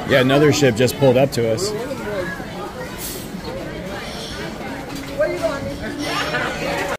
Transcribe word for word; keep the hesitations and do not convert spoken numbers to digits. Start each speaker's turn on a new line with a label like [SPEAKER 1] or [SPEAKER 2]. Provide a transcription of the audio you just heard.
[SPEAKER 1] Yeah, another ship just pulled up to us.